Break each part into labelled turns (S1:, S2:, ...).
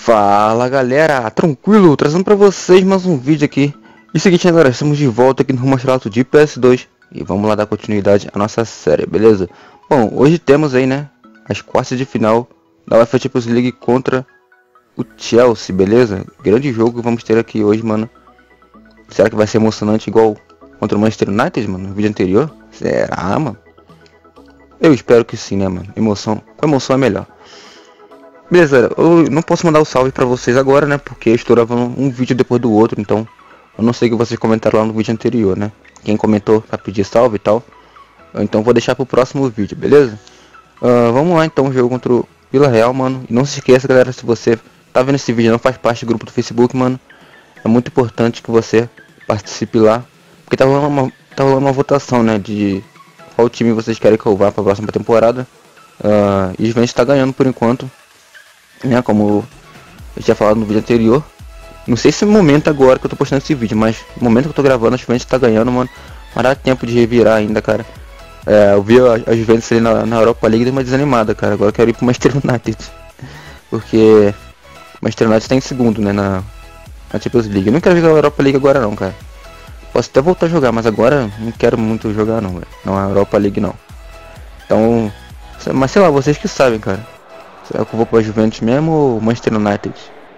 S1: Fala galera, tranquilo, trazendo pra vocês mais um vídeo aqui. E seguinte galera, estamos de volta aqui no Rumo Astral de PS2 e vamos lá dar continuidade à nossa série, beleza? Bom, hoje temos aí, né, as quartas de final da UEFA Champions League contra o Chelsea, beleza? Grande jogo que vamos ter aqui hoje, mano. Será que vai ser emocionante igual contra o Manchester United, mano, no vídeo anterior? Será, mano? Eu espero que sim, né, mano? Com emoção é melhor. Beleza, eu não posso mandar o salve pra vocês agora, né? Porque eu estou gravando um vídeo depois do outro, então eu não sei o que vocês comentaram lá no vídeo anterior, né? Quem comentou pra pedir salve e tal. Então vou deixar pro próximo vídeo, beleza? Vamos lá então, o jogo contra o Vila Real, mano. E não se esqueça, galera, se você tá vendo esse vídeo e não faz parte do grupo do Facebook, mano, é muito importante que você participe lá. Porque tá rolando uma votação, né? De qual time vocês querem que eu vá pra próxima temporada. E o Juventus tá ganhando por enquanto, né, como eu tinha falado no vídeo anterior. Não sei se é o momento agora que eu tô postando esse vídeo, mas no momento que eu tô gravando, a Juventus tá ganhando, mano. Mas dá tempo de revirar ainda, cara. Eu vi a Juventus ali na Europa League, deu uma desanimada, cara. Agora eu quero ir pro Manchester United, porque o Manchester United tá em segundo, né, na Champions League. Eu não quero jogar a Europa League agora não, cara. Posso até voltar a jogar, mas agora não quero muito jogar não, velho. Não, a Europa League não. Então, mas sei lá, vocês que sabem, cara. Será que eu vou pra Juventus mesmo ou Manchester United?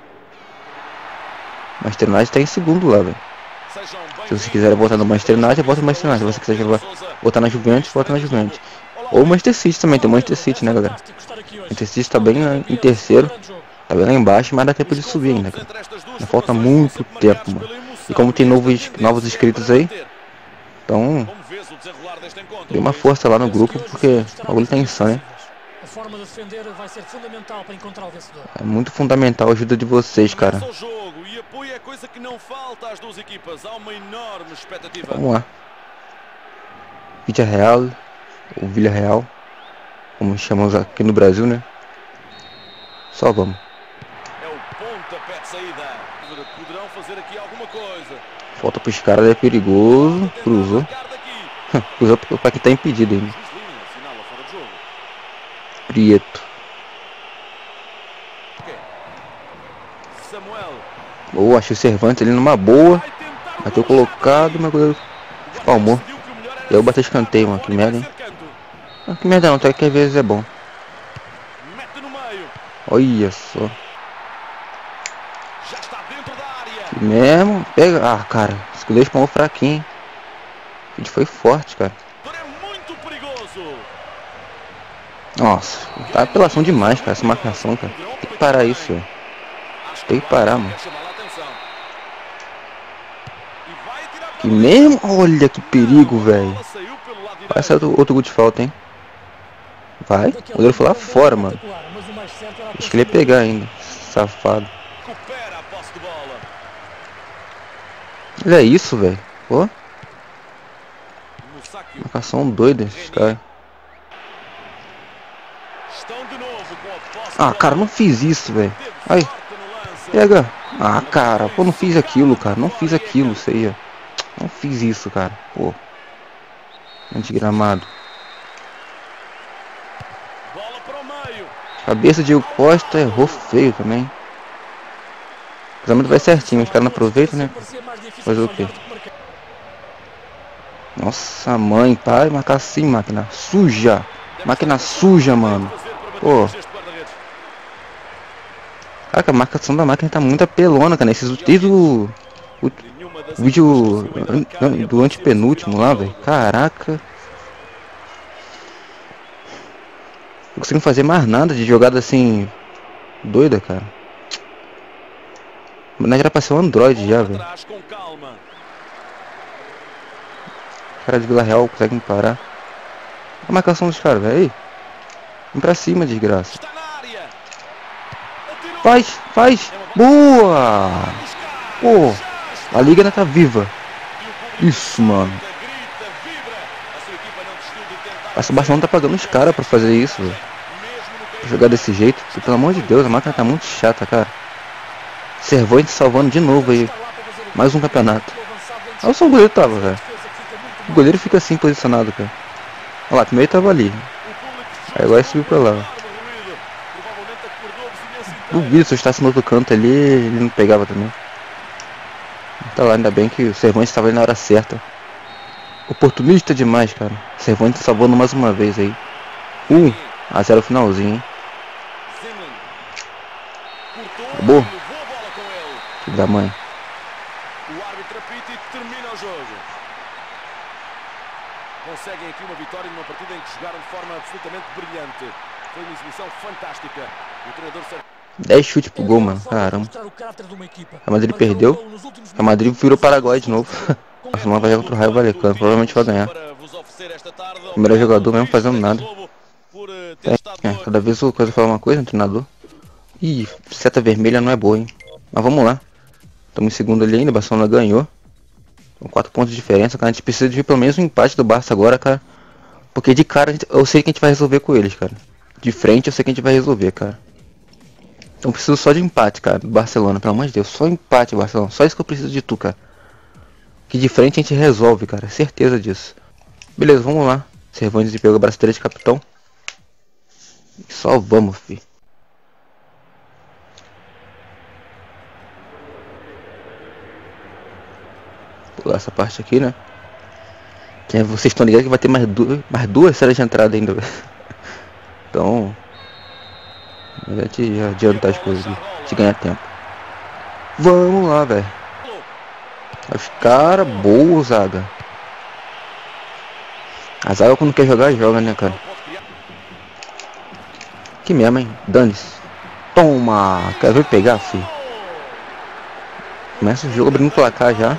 S1: Manchester United tá em segundo lá, velho. Se vocês quiserem votar no Manchester United, vota no Manchester United. Se você quiser votar na Juventus, vota na Juventus. Ou Manchester City também, tem o Manchester City, né, galera? Manchester City tá bem em terceiro. Tá bem lá embaixo, mas dá tempo de subir ainda, cara. Ainda falta muito tempo, mano. E como tem novos inscritos aí, então dê uma força lá no grupo, porque o bagulho tá insano, hein?
S2: A forma de defender vai ser fundamental para encontrar o vencedor.
S1: É muito fundamental a ajuda de vocês, cara. Vamos lá. Vila Real, ou Vila Real, como chamamos aqui no Brasil, né? Só vamos. Falta pros caras, é perigoso. Cruzou. Cruzou pra quem tá impedido ainda. Prieto. Boa, achei o Cervantes ali numa boa. Bateu colocado, meu goleiro espalmou. E eu bati escanteio, mano. Que merda, hein? Que merda não, até que às vezes é bom. Olha só. Que mesmo. Pega. Ah, cara. Esse goleiro espalmou fraquinho. A gente foi forte, cara. Nossa, tá apelação demais, cara, essa marcação, cara. Tem que parar isso, velho. Tem que parar, mano. Que mesmo? Olha que perigo, velho. Vai sair outro gol de falta, hein? Vai. O goleiro foi lá fora, mano. Acho que ele ia pegar ainda. Safado. Olha isso, velho. Pô. Marcação doida, esses caras. Ah, cara, não fiz isso, velho. Aí. Pega. Ah, cara. Pô, não fiz aquilo, cara. Não fiz aquilo, isso aí, ó. Não fiz isso, cara. Pô. Antigramado. Cabeça de Diego Costa. Errou feio também. O cruzamento vai certinho. Os caras não aproveitam, né? Fazer o quê? Nossa, mãe. Para de marcar assim, máquina. Suja. Máquina suja, mano. Pô. Caraca, a marcação da máquina tá muito apelona, cara. Desde o vídeo do antepenúltimo lá, velho. Caraca. Não consigo fazer mais nada de jogada assim doida, cara. Mas era pra ser um Android já, velho. Cara de Vila Real consegue me parar. A marcação dos caras, velho. Vem pra cima, desgraça. Faz. Boa. Pô. A liga ainda tá viva. Isso, mano. Essa Barcelona tá pagando os caras pra fazer isso, velho. Pra jogar desse jeito. Porque, pelo amor de Deus, a máquina tá muito chata, cara. Cervantes salvando de novo aí. Mais um campeonato. Olha só o goleiro tava, velho. O goleiro fica assim posicionado, cara. Olha lá, primeiro tava ali. Aí agora subiu pra lá. Duvido se eu estivesse no outro canto ali, ele não pegava também. Tá lá, ainda bem que o Cervantes estava ali na hora certa. Oportunista demais, cara. Cervantes salvando mais uma vez aí. 1-0 finalzinho, hein? Acabou. Filho da mãe.
S3: O árbitro apita e termina o jogo. Conseguem aqui uma vitória numa partida em que jogaram de forma absolutamente brilhante. Foi uma exibição fantástica. O treinador
S1: 10 chutes pro gol, mano. Caramba. A Madrid perdeu. A Madrid virou Paraguai de novo. A Barcelona vai jogar contra o Raio Vallecano. Provavelmente vai ganhar. Primeiro jogador mesmo fazendo nada. Cada vez o coisa fala uma coisa, treinador. Ih, seta vermelha não é boa, hein. Mas vamos lá. Estamos em segundo ali ainda. A Barcelona ganhou. Com 4 pontos de diferença, cara. A gente precisa de pelo menos um empate do Barça agora, cara. Porque de cara eu sei que a gente vai resolver com eles, cara. De frente eu sei que a gente vai resolver, cara. Então preciso só de empate, cara, do Barcelona, pelo amor de Deus. Só empate, Barcelona. Só isso que eu preciso de tu, cara. Que de frente a gente resolve, cara. Certeza disso. Beleza, vamos lá. Cervantes pegou a braçadeira de capitão. E só vamos, fi. Pular essa parte aqui, né? Que vocês estão ligados que vai ter mais duas séries de entrada ainda. Então... a gente já adiantar as coisas aqui. A gente ganha tempo. Vamos lá, velho. Os caras, boa zaga. A zaga quando quer jogar, joga, né, cara? Que mesmo, hein? Dane-se. Toma! Quer ver pegar, filho? Começa o jogo abrindo o placar já.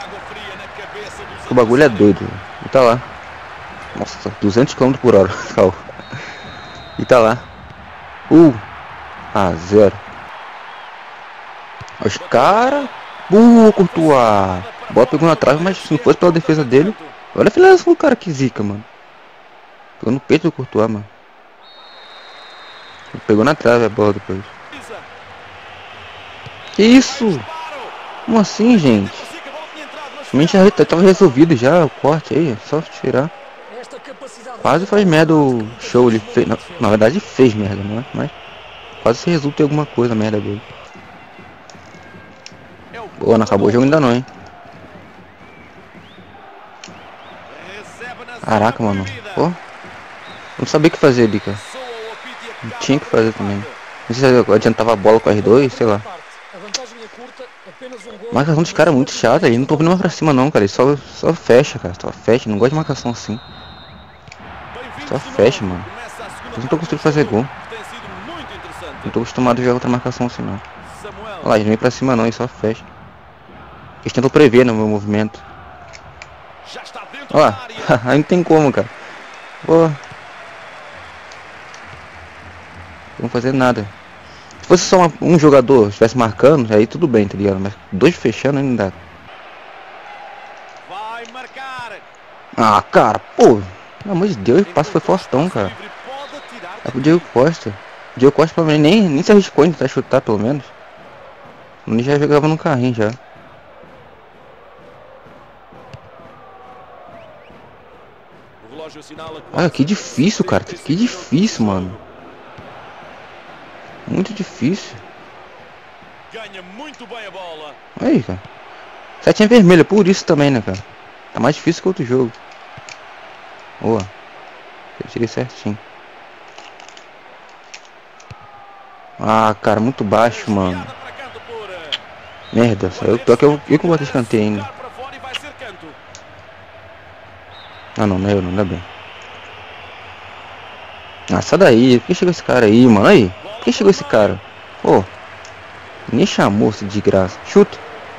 S1: O bagulho é doido. E tá lá. Nossa, 200 km por hora. E tá lá. 1-0. Os caras. Courtois. A bola pegou na trave, mas se não fosse pela defesa dele. Olha a finalização do cara, que zica, mano. Pegou no peito do Courtois, mano. Pegou na trave a bola depois. Que isso? Como assim, gente? A mente já tava resolvido já, o corte aí, é só tirar. Quase faz merda o show, ele fez, na verdade fez merda, não é? Mas quase se resulta em alguma coisa, merda dele. Boa, não acabou o jogo ainda não, hein? Caraca, mano. Pô, não sabia o que fazer ali, cara. Não tinha que fazer também. Não sei se eu adiantava a bola com as dois, sei lá. Marcação dos caras é muito chata, eles não estão vindo mais pra cima não, cara. Eles só fecha, cara. Só fecha, não gosto de marcação assim. Só fecha, mano. Eles não estão conseguindo fazer gol. Não tô acostumado a jogar outra marcação assim não. Olha lá, eles não vêm pra cima não, eles só fecham. Eles tentam prever no meu movimento. Olha lá, aí não tem como, cara. Pô. Não fazer nada. Se fosse só um jogador estivesse marcando, aí tudo bem, tá ligado? Mas dois fechando ainda dá. Ah, cara, pô. Pelo amor de Deus, o passo foi fortão, cara. É pro Diego Costa. O Diego Costa pelo menos nem se arriscou em tentar chutar, pelo menos. Ele já jogava no carrinho já. Olha, que difícil, cara. Que difícil, mano. Muito difícil.
S3: Ganha muito bem a bola.
S1: Aí, cara. Setinha vermelha, por isso também, né, cara? Tá mais difícil que outro jogo. Boa. Eu tirei certinho. Ah, cara, muito baixo, mano. Merda, saiu. Pior que eu que botei escanteio ainda. Ah, não, não é eu, não, ainda bem. Ah, sai daí. Por que chegou esse cara aí, mano? Aí. Por que chegou esse cara? Pô. Nem chamou esse de graça. Chuta.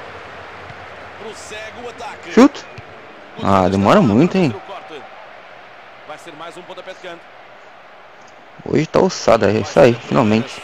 S1: Chuta. Ah, demora muito, hein? Hoje tá ossada, é isso aí, finalmente.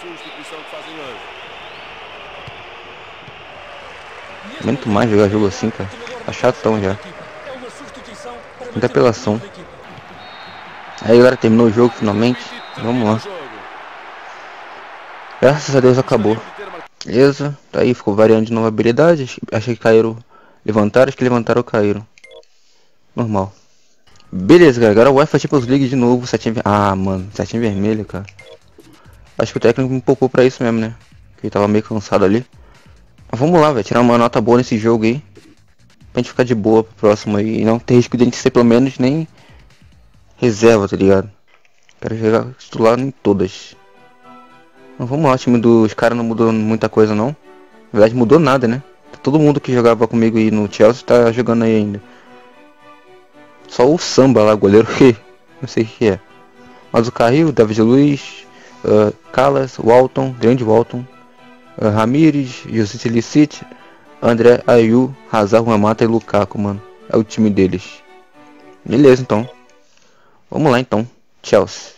S1: Muito mais jogar jogo assim, cara. Tá chatão já. Muita apelação. Aí, galera, terminou o jogo finalmente. Vamos lá. Graças a Deus acabou. Beleza, tá aí, ficou variando de nova habilidade. Achei que caíram, levantaram, acho que levantaram ou caíram. Normal. Beleza, galera, agora o UEFA Champions League de novo, setinha... Ah, mano, setinha vermelha, cara. Acho que o técnico me poupou pra isso mesmo, né? Que ele tava meio cansado ali. Mas vamos lá, velho. Tirar uma nota boa nesse jogo aí. Pra gente ficar de boa pro próximo aí. E não ter risco de a gente ser pelo menos nem reserva, tá ligado? Quero jogar titular em todas. Mas vamos lá, o time dos caras não mudou muita coisa não. Na verdade mudou nada, né? Todo mundo que jogava comigo aí no Chelsea tá jogando aí ainda. Só o Samba lá, goleiro, que não sei o que é. Mas o Carril, David Luiz, Calas, Walton, grande Walton, Ramires, José Silicite, André Ayew, Hazard, Juan Mata e Lukaku, mano. É o time deles. Beleza, então. Vamos lá, então. Chelsea.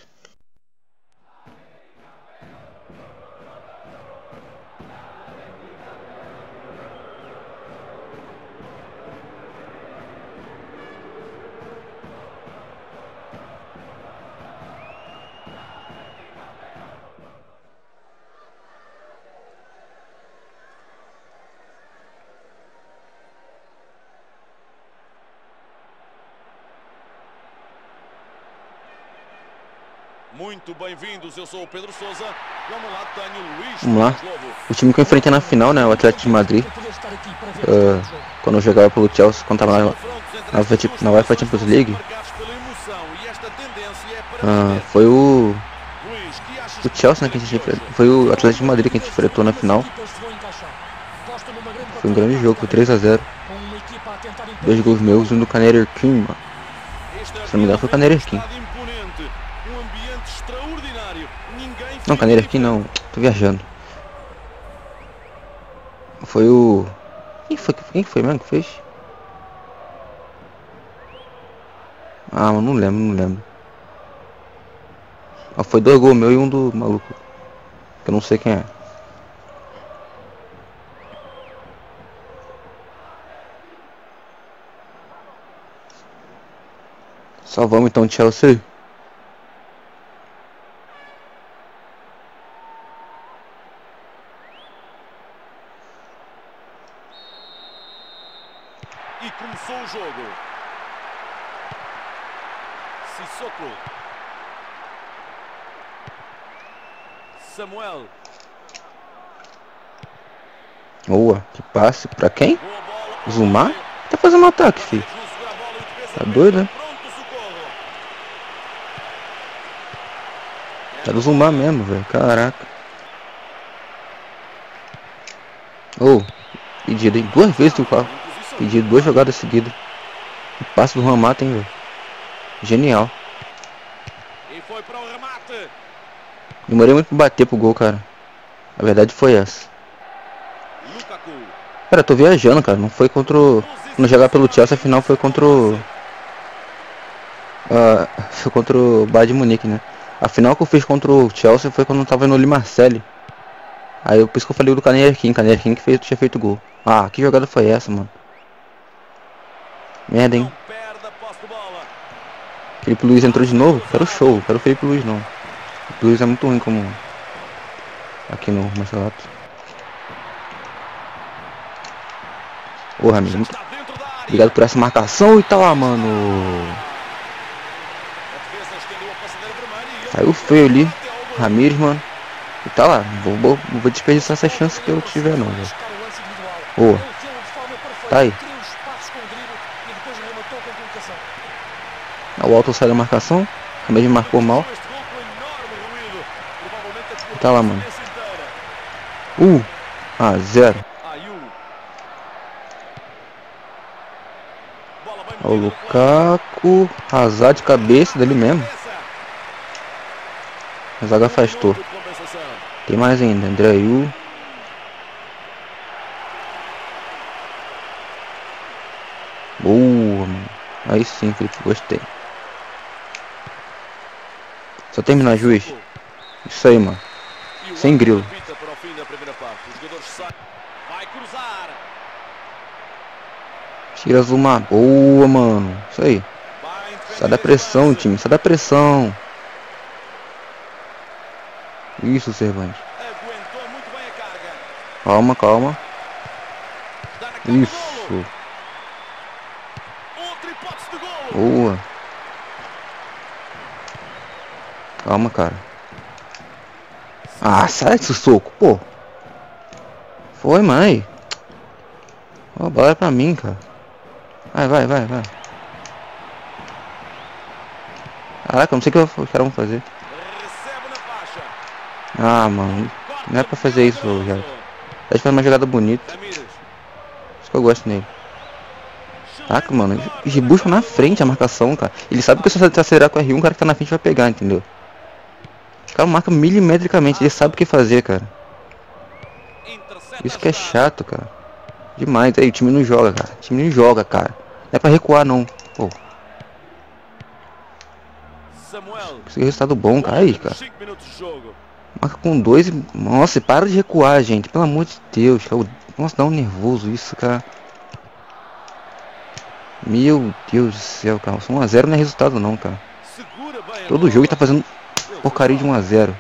S3: Muito bem-vindos, eu sou o Pedro Sousa. Vamos lá, tenho Luís.
S1: Vamos lá. O time que eu enfrentei na final, né? O Atlético de Madrid. Quando eu jogava pelo Chelsea, quando tava na UEFA Champions League. Foi o Chelsea, né? Que a gente enfrentou. Foi o Atlético de Madrid que a gente enfrentou na final. Foi um grande jogo, foi 3 a 0. 2 gols meus, um do Canary King, mano. Se não me engano foi o Canary King. Não, Canary King não, tô viajando. Foi o... Quem foi mesmo que fez? Ah, mas não lembro. Foi 2 gols meus e um do maluco. Que eu não sei quem é. Só vamos então, Chelsea.
S3: E começou o jogo. Sissoko. Samuel.
S1: Boa, que passe pra quem? Zumar? Tá fazendo um ataque, filho. Tá doido, né? Tá do Zumar mesmo, velho. Caraca. Pedido, hein? 2 vezes do carro. Pedido 2 jogadas seguidas. O passe do Juan Mata, hein, velho. Genial. Demorei muito pra bater pro gol, cara. A verdade foi essa. Cara, eu tô viajando, cara. Não foi contra o... Quando jogar pelo Chelsea, afinal foi contra o... foi contra o Bayern de Munique, né? A final que eu fiz contra o Chelsea foi quando eu tava no Marseille. Aí por isso que eu falei do Canary King que tinha feito gol. Ah, que jogada foi essa, mano? Merda, hein? Felipe Luiz entrou de novo? Quero show, quero o Felipe Luiz não. O Felipe Luiz é muito ruim como... aqui no Marcelato. Ô, Ramiro, muito... Obrigado por essa marcação e tá lá, mano. Saiu feio ali. Ramires, mano. E tá lá. Vou desperdiçar essa chance que eu tiver não, velho. Boa. Tá aí. O Alto sai da marcação. Também marcou mal. E tá lá, mano. 0. O Lukaku. Hazard de cabeça dele mesmo. A zaga afastou. Tem mais ainda. André Ayew. Boa, mano. Aí sim, Felipe. Gostei. Só terminar, juiz. Isso aí, mano. Sem grilo. Tira Zuma. Boa, mano. Isso aí. Sai da pressão, time. Sai da pressão. Isso, Cervantes. Calma, calma. Isso. Boa. Calma, cara. Ah, sai desse soco, pô. Foi, mãe. Ó, a bola é pra mim, cara. Vai. Caraca, eu não sei o que os caras vão fazer.
S3: Recebe na faixa.
S1: Ah, mano. Não é pra fazer isso, já. Tá fazendo uma jogada bonita.
S3: Ramírez.
S1: Isso que eu gosto nele. Caraca, mano. Eles buscam na frente a marcação, cara. Ele sabe que se você acelerar com R1, o cara que tá na frente vai pegar, entendeu? O cara marca milimetricamente. Ele sabe o que fazer, cara. Isso que é chato, cara. Demais. Aí, o time não joga, cara. O time não joga, cara. Não é pra recuar, não. Pô.
S3: Samuel.
S1: Consegui resultado bom, cara. Aí, cara.
S3: 5 minutos de jogo.
S1: Marca com 2 e... Nossa, para de recuar, gente. Pelo amor de Deus. Cara. Nossa, dá um nervoso isso, cara. Meu Deus do céu, cara. 1 a 0 não é resultado, não, cara.
S3: Segura bem a
S1: Todo
S3: bola.
S1: jogo tá fazendo porcaria de 1 a 0.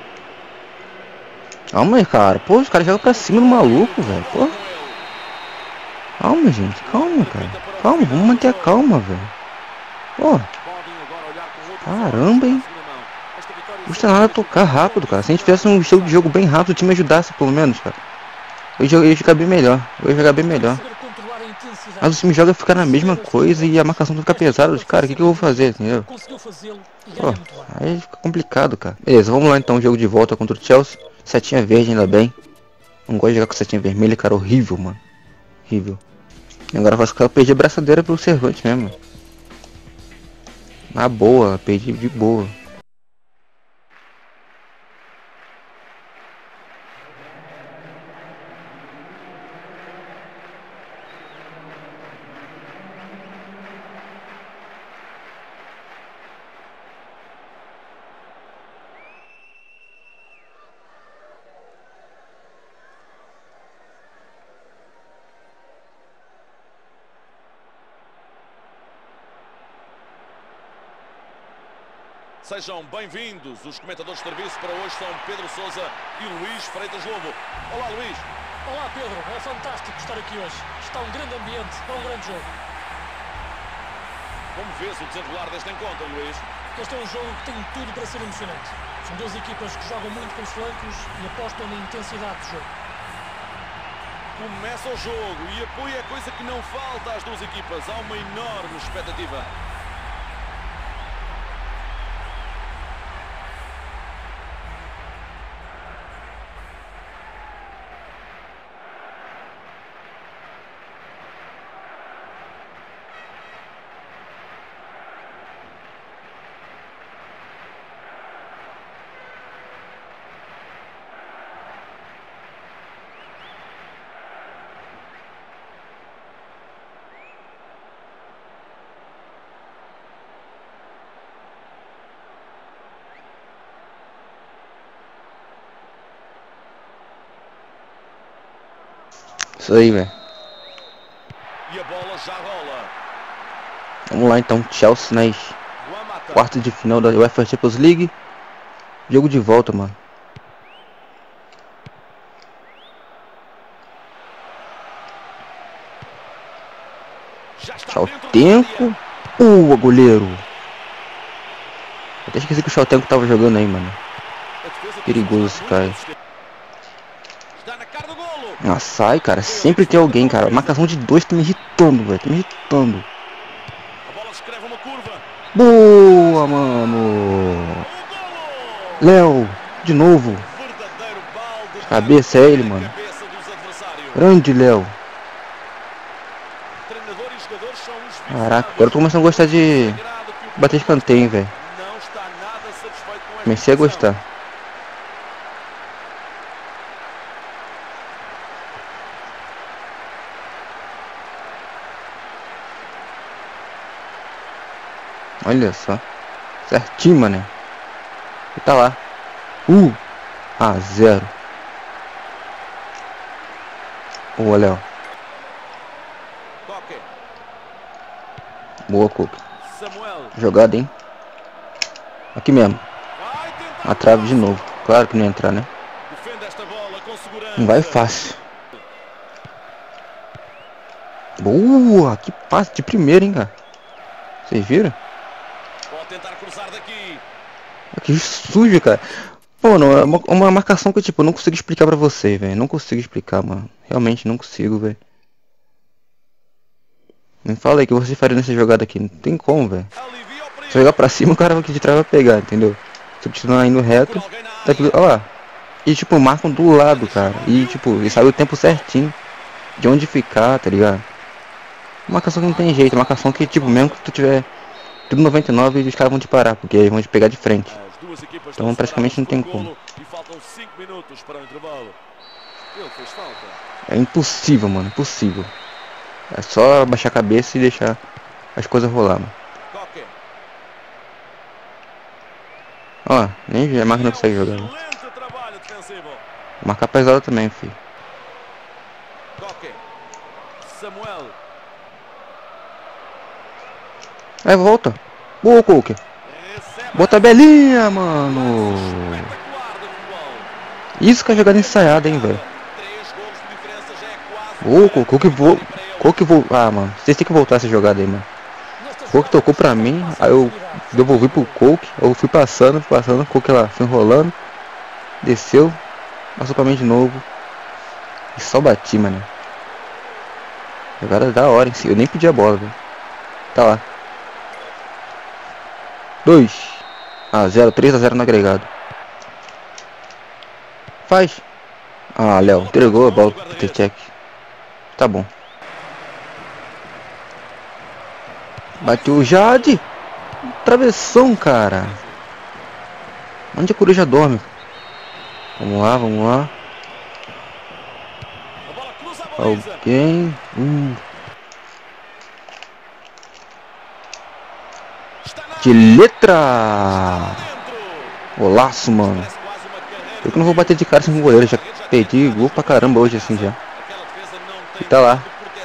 S1: Calma aí, cara. Pô, os caras jogam pra cima do maluco, velho. Pô. Calma, gente. Calma, cara. Calma, vamos manter a calma, velho. Pô. Caramba, hein. Não custa nada tocar rápido, cara. Se a gente tivesse um estilo de jogo bem rápido, o time ajudasse, pelo menos, cara. Eu ia jogar bem melhor. Mas o time joga ficar na mesma coisa e a marcação fica pesada. Cara, o que eu vou fazer, entendeu? Pô, aí fica complicado, cara. Beleza, vamos lá então, jogo de volta contra o Chelsea. Setinha verde, ainda bem. Não gosto de jogar com setinha vermelha, cara. Horrível, mano. Horrível. E agora eu perdi a braçadeira pro Cervantes mesmo. Na boa, perdi de boa.
S3: Sejam bem-vindos. Os comentadores de serviço para hoje são Pedro Sousa e Luís Freitas Lobo. Olá, Luís.
S2: Olá, Pedro. É fantástico estar aqui hoje. Está um grande ambiente para um grande jogo.
S3: Como vês o desenrolar deste encontro, Luís?
S2: Este é um jogo que tem tudo para ser emocionante. São duas equipas que jogam muito pelos flancos e apostam na intensidade do jogo.
S3: Começa o jogo e apoio é coisa que não falta às duas equipas. Há uma enorme expectativa.
S1: Isso aí, velho.
S3: E a bola já rola.
S1: Vamos lá então, Chelsea nas
S3: Juan Mata.
S1: quartas de final da UEFA Champions League. Jogo de volta, mano.
S3: Já está
S1: Tchau,
S3: dentro da
S1: tempo.
S3: área.
S1: Goleiro. Eu até esqueci que o Chaltenko tava jogando aí, mano.
S3: A defesa
S1: Perigoso
S3: está
S1: esse
S3: muito
S1: cara.
S3: resistente. Está na cara do golo.
S1: Nossa, sai, cara. Sempre tem alguém, cara. A marcação de 2 tá me irritando, velho. Tá me irritando.
S3: A bola escreve uma curva.
S1: Boa, mano.
S3: O golo.
S1: Léo, de novo.
S3: Verdadeiro balde.
S1: Cabeça é ele, mano.
S3: Cabeça dos adversários.
S1: Grande Léo.
S3: Treinador e jogadores são os
S1: Caraca, agora eu tô começando a gostar de bater escanteio, velho.
S3: Não está nada satisfeito com esta
S1: Comecei a
S3: exibição.
S1: gostar. Olha só. Certinho, mané. E tá lá. 1-0. Boa, Léo.
S3: Toque.
S1: Boa, Cook.
S3: Samuel.
S1: Jogada, hein? Aqui mesmo.
S3: Vai tentar.
S1: A trave de novo. Claro que não ia entrar, né?
S3: Defende esta bola com segurança.
S1: Não vai fácil. Boa! Que passe de primeira, hein, cara? Vocês viram?
S3: Pode tentar cruzar daqui.
S1: Que sujo, cara. Mano, é uma marcação que, tipo, eu não consigo explicar pra você, velho. Não consigo explicar, mano. Realmente não consigo, velho. Me fala aí que você faria nessa jogada aqui. Não tem como, velho. Se eu jogar pra cima, o cara aqui de trás vai pegar, entendeu? Se eu continuar indo reto, tá aqui, ó lá. E, tipo, marcam do lado, cara. E, tipo, e sabe o tempo certinho de onde ficar, tá ligado? Marcação que não tem jeito. Marcação que, tipo, mesmo que tu tiver tudo 99, os caras vão te parar, porque eles vão te pegar de frente. Então praticamente não tem como. É impossível, mano, impossível. É só baixar a cabeça e deixar as coisas rolar, mano. Ó, nem a máquina consegue jogar, né? Marcar pesado também, filho. Aí volta. Boa, Coker. Bota a belinha, mano. Isso que é jogada ensaiada, hein, velho. Boa, Coker vou. Ah, mano. Vocês têm que voltar essa jogada aí, mano. Coker tocou pra mim. Aí eu devolvi pro Coker. Eu fui passando. Coker lá foi enrolando. Desceu. Passou pra mim de novo. E só bati, mano. Jogada da hora em si. Eu nem pedi a bola, velho. Tá lá. 2-0, 3-0 no agregado. Faz. Ah, Léo, entregou a bola pro T-Check. Tá bom. Bateu o Jade. Travessão, cara. Onde a coruja dorme? Vamos lá. Alguém. De letra! Golaço, mano. Eu que não vou bater de cara sem com o goleiro. Já perdi gol pra caramba hoje assim já. E tá lá.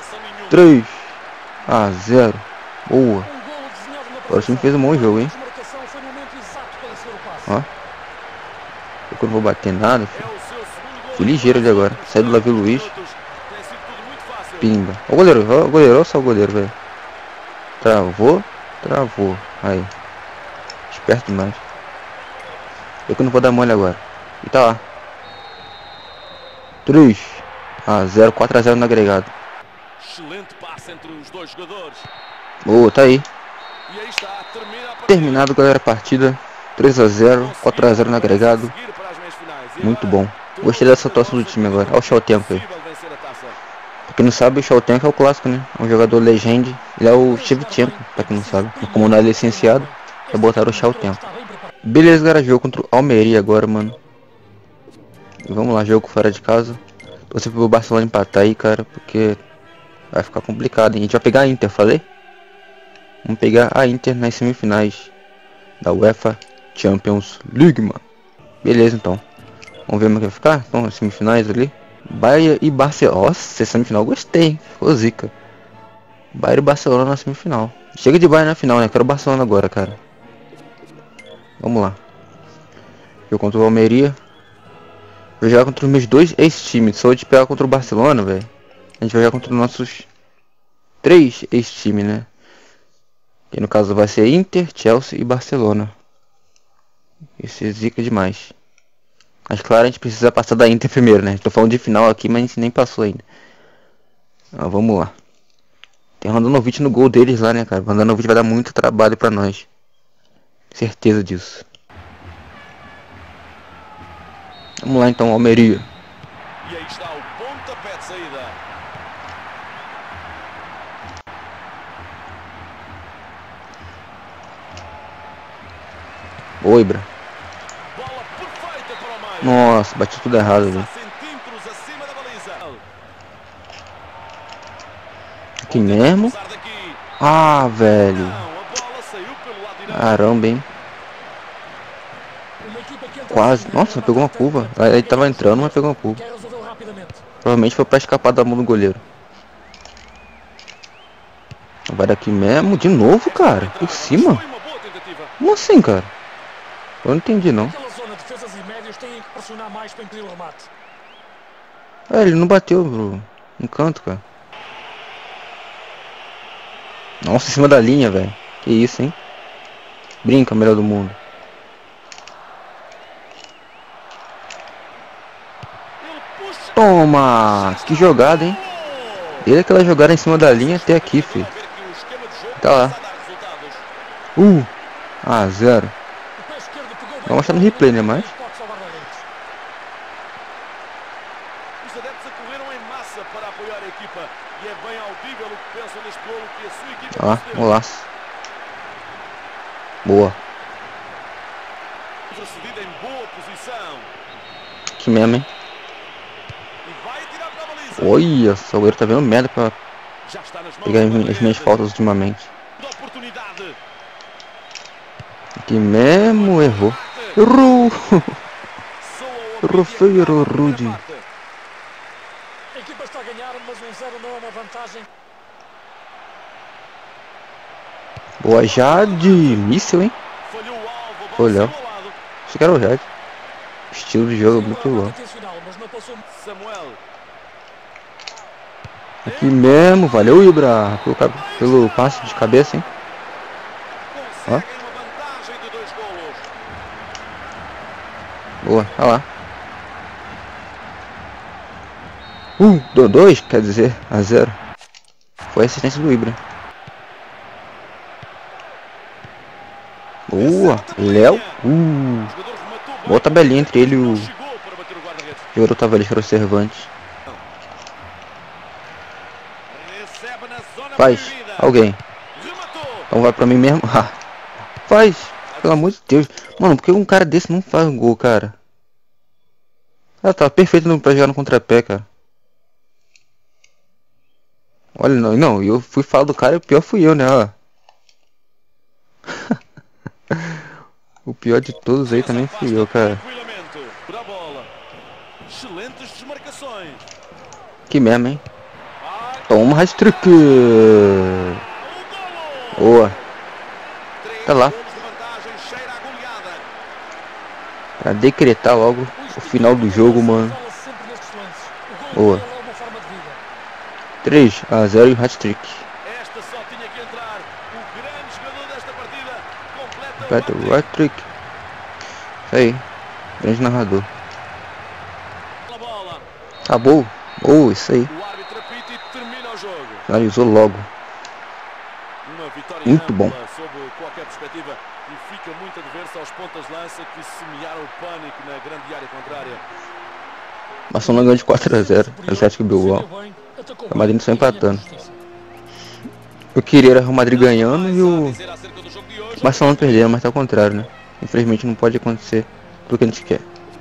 S1: 3-0. Boa. Agora o time fez um bom jogo, hein? Ó. Eu que não vou bater nada, filho. Fui ligeiro ali agora. Sai do Davi Luiz. Pimba. Ó o goleiro, olha só o goleiro, velho. Travou. Aí. Esperto demais. Eu que não vou dar mole agora. E tá lá. 3-0, 4-0 no agregado.
S3: Excelente passe entre os dois jogadores.
S1: Boa, tá aí.
S3: E aí está, termina a partida.
S1: Terminado, galera, a partida. 3-0, 4-0 no agregado. Muito bom. Gostei dessa atuação do time agora. Olha o Showtempo aí. Pra quem não sabe, o Showtempo é o clássico, né? É um jogador legend. Ele é o Shevchenko, pra quem não sabe. Como não é licenciado, já botaram o Showtempo. Beleza, galera. Jogo contra o Almeria agora, mano. E vamos lá, jogo fora de casa. Torcer pro Barcelona empatar aí, cara, porque vai ficar complicado, hein? A gente vai pegar a Inter, falei? Vamos pegar a Inter nas semifinais da UEFA Champions League, mano. Beleza, então. Vamos ver como é que vai ficar. Então, as semifinais ali. Bayern e Barcelona. Nossa, semifinal gostei, hein? Ficou zica. Bayern e Barcelona na semifinal. Chega de Bayern na final, né? Quero Barcelona agora, cara. Vamos lá. Jogo contra o Almeria. Vou jogar contra os meus dois ex-times. Se eu te pegar contra o Barcelona, velho, a gente vai jogar contra os nossos 3 ex-times, né? Que no caso vai ser Inter, Chelsea e Barcelona. Esse é zica demais. Mas claro, a gente precisa passar da Inter primeiro, né? Tô falando de final aqui, mas a gente nem passou ainda. Ah, vamos lá. Tem Handanovic no gol deles lá, né, cara? O Handanovic vai dar muito trabalho pra nós. Certeza disso. Vamos lá então, Almeria.
S3: E aí está o pontapé de saída.
S1: Oi, Ibra.
S3: Bola perfeita para o meio.
S1: Nossa, bati tudo errado, velho.
S3: Centímetros acima da baliza.
S1: Aqui mesmo? Ah, velho.
S3: Não, a bola saiu pelo lado direito.
S1: Caramba, hein. Quase. Nossa, pegou uma curva. Ele tava entrando, mas pegou uma curva. Provavelmente foi pra escapar da mão do goleiro. Vai daqui mesmo. De novo, cara. Por cima.
S3: Foi uma boa tentativa.
S1: Como assim, cara? Eu não entendi, não.
S2: Naquela zona, defesas e médios têm que pressionar mais para impedir o remate.
S1: É, ele não bateu no canto, cara. Nossa, em cima da linha, velho. Que isso, hein? Brinca, melhor do mundo. Toma! Que jogada, hein? Desde aquela jogada em cima da linha até aqui, filho. Tá lá. 1-0. Vamos mostrar no replay, né? Mas...
S3: Os adeptos acorreram em massa para apoiar a equipa. E é bem audível o que pensam neste golo que a sua equipa
S1: Ó,
S3: concedeu.
S1: golaço. Boa.
S3: Precedida em boa posição.
S1: Que mesmo, hein?
S3: E vai atirar para a baliza.
S1: Olha só, o goleiro tá vendo merda pra
S3: Já está nas mãos
S1: pegar
S3: do
S1: as minhas
S3: guarda-redes.
S1: faltas ultimamente.
S3: Da oportunidade.
S1: Que mesmo errou. Errou! Errou feio, errou rude.
S2: A equipa está a ganhar, mas 1-0 não é uma vantagem.
S1: Boa, Jade. Míssil, hein?
S3: Falhou o alvo.
S1: Foi, Léo.
S3: Bola ao lado.
S1: Acho que era o Jade. Estilo de jogo muito bom.
S2: Intencional, mas não passou.
S3: Samuel.
S1: Aqui mesmo, valeu, Ibra. Pelo passe de cabeça, hein? Ó.
S3: Conseguem uma vantagem de 2 golos.
S1: Boa, olha lá. 2, quer dizer, 0. Foi a assistência do Ibra. Boa, Léo.
S3: O jogador rematou bem.
S1: Boa tabelinha entre ele e
S3: Não
S1: o
S3: chegou para bater o guarda-redes.
S1: jogador tava ali, que era o Cervantes.
S3: Recebe na zona
S1: Faz,
S3: proibida.
S1: alguém.
S3: Rematou.
S1: Então vai pra mim mesmo. Ah, faz, pelo amor de Deus. Mano, por que um cara desse não faz um gol, cara? Ah, tá perfeito pra jogar no contrapé, cara. Olha, não, eu fui falar do cara e o pior fui eu, né, ó. O pior de todos aí também fui eu, cara.
S3: Tranquilamente. Para a bola. Excelentes desmarcações.
S1: Que mesmo, hein?
S3: Vai.
S1: Toma, hat-trick.
S3: O golo.
S1: Boa.
S3: 3
S1: Tá lá.
S3: golos de vantagem. Cheira a goleada.
S1: Pra decretar logo o final do jogo, mano. Boa. 3-0 e o hat-trick.
S3: Esta só tinha que entrar. O grande jogador desta partida completa o
S1: Completa o
S3: hat-trick.
S1: hat-trick. Isso aí. Grande narrador.
S3: A bola.
S1: Acabou. Isso aí.
S3: O árbitro apita e termina o jogo.
S1: Finalizou logo.
S3: Uma vitória
S1: Muito
S3: ampla
S1: bom.
S3: sob qualquer perspectiva e fica muito a dever-se aos pontas de lança que semearam o pânico na grande área contrária.
S1: Barcelona ganhou de 4-0. Atlético Bilbao. O Madrid só empatando. Eu queria o Real Madrid ganhando e o
S3: Dizer acerca do jogo de hoje.
S1: Barcelona perdendo, mas tá ao contrário, né? Infelizmente não pode acontecer tudo que a gente quer.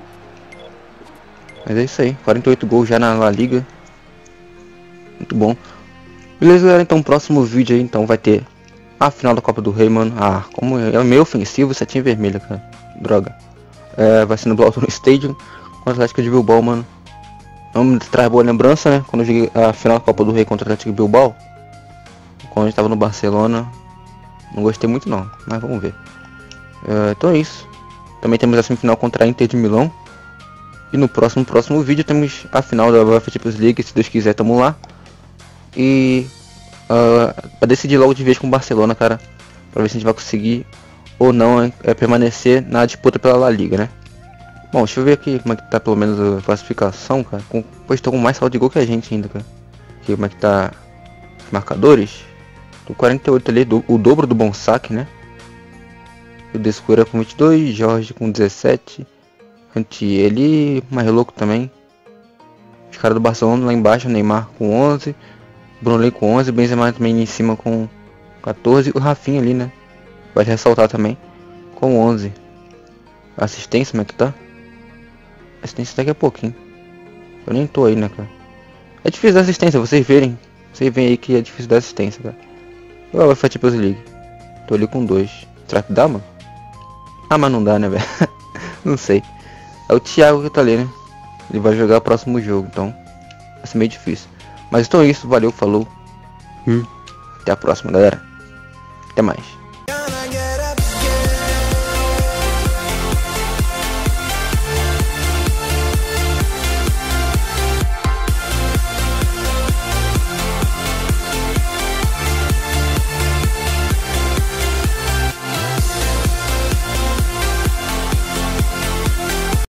S1: Mas é isso aí, 48 gols já na La Liga. Muito bom. Beleza, galera, então o próximo vídeo aí então vai ter a final da Copa do Rei, mano. Ah, como é meio ofensivo, setinha vermelha, cara. Droga. Vai ser no Blauton Stadium com o Atlético de Bilbao, mano. Não me traz boa lembrança, né? Quando eu joguei a final da Copa do Rei contra o Atlético de Bilbao. Quando a gente tava no Barcelona. Não gostei muito não, mas vamos ver. Então é isso. Também temos a semifinal contra a Inter de Milão. E no próximo vídeo temos a final da UEFA Champions League, se Deus quiser, tamo lá. E pra decidir logo de vez com o Barcelona, cara. Pra ver se a gente vai conseguir ou não permanecer na disputa pela La Liga, né? Bom, deixa eu ver aqui como é que tá pelo menos a classificação, cara. Pois estão com mais saldo de gol que a gente ainda, cara. Aqui, como é que tá os marcadores. Tô 48 ali, o dobro do Bonsac, né? O Descura com 22, Jorge com 17. Ele mais louco também. Os caras do Barcelona lá embaixo, Neymar com 11. Brunei com 11, Benzema também em cima com 14. O Rafinha ali, né? Vai ressaltar também com 11. Assistência, como é que tá? Assistência daqui a pouquinho. Eu nem tô aí, né, cara? É difícil dar assistência, vocês verem. Vocês veem aí que é difícil dar assistência, cara. Eu vou fazer Champions League. Tô ali com 2. Será que dá, mano? Ah, mas não dá, né, velho? Não sei. É o Thiago que tá ali, né? Ele vai jogar o próximo jogo, então vai ser meio difícil. Mas então é isso, valeu, falou. Até a próxima, galera. Até mais.